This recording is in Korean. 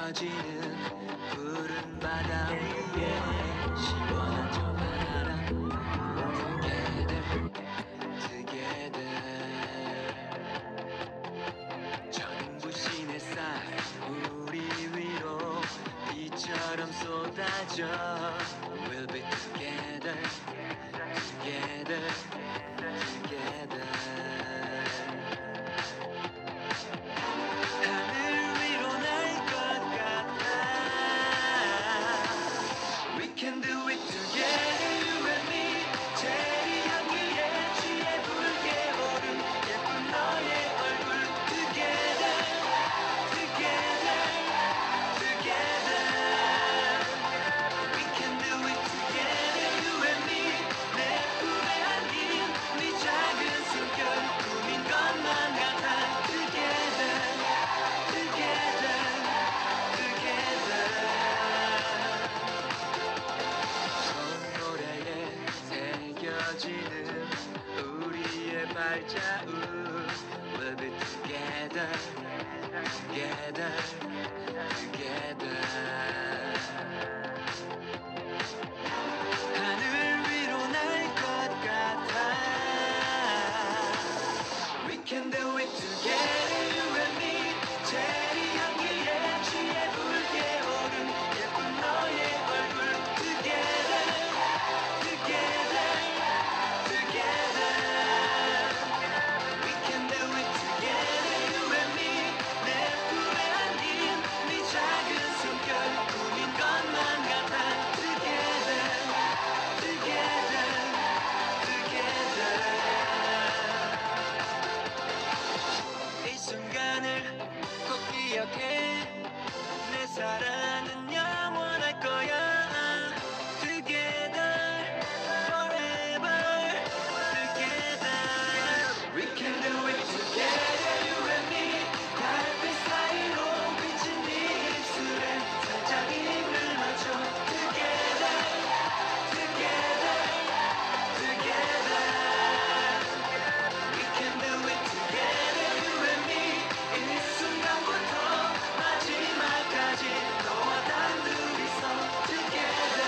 느껴지는 푸른 바다 위에 시원한 저 바람 Together 저 눈부신 햇살 우리 위로 비처럼 쏟아져 We'll be together 하늘 위로 날 것 같아 We can do it together you and me 체리 향기에 취해 붉게 오른 예쁜 너의 얼굴 Together We can do it together you and me 내 품에 안긴 네 작은 숨결 꿈인 것만 같아 Together 손노래에 새겨지는 우리의 발자국 We'll be together 하늘 위로 날 것 같아 We can do it together you and me 체리 향기에 취해 붉게 오른 예쁜 너의 얼굴 Together We can do it together you and me 내 품에 안긴 네 작은 숨결 꿈인 것만 같아 Together 이 순간을 꼭 기억해 내 사랑